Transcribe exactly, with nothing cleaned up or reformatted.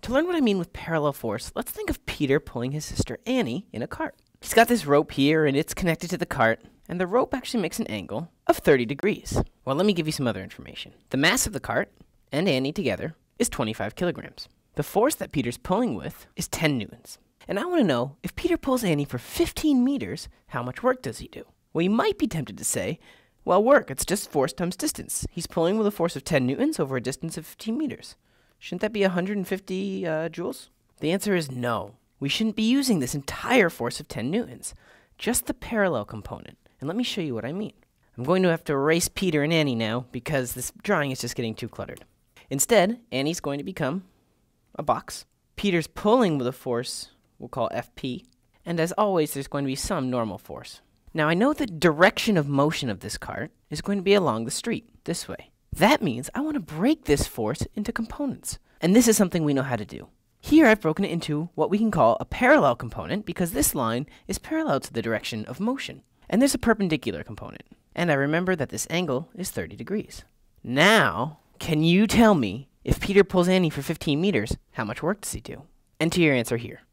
To learn what I mean with parallel force, let's think of Peter pulling his sister Annie in a cart. He's got this rope here, and it's connected to the cart, and the rope actually makes an angle of thirty degrees. Well, let me give you some other information. The mass of the cart and Annie together is twenty-five kilograms. The force that Peter's pulling with is ten newtons. And I want to know, if Peter pulls Annie for fifteen meters, how much work does he do? Well, you might be tempted to say, well, work, it's just force times distance. He's pulling with a force of ten newtons over a distance of fifteen meters. Shouldn't that be one hundred fifty uh, joules? The answer is no. We shouldn't be using this entire force of ten newtons, just the parallel component. And let me show you what I mean. I'm going to have to erase Peter and Annie now because this drawing is just getting too cluttered. Instead, Annie's going to become a box. Peter's pulling with a force we'll call F P. And as always, there's going to be some normal force. Now, I know the direction of motion of this cart is going to be along the street, this way. That means I want to break this force into components. And this is something we know how to do. Here I've broken it into what we can call a parallel component because this line is parallel to the direction of motion. And there's a perpendicular component. And I remember that this angle is thirty degrees. Now, can you tell me if Peter pulls Annie for fifteen meters, how much work does he do? Enter your answer here.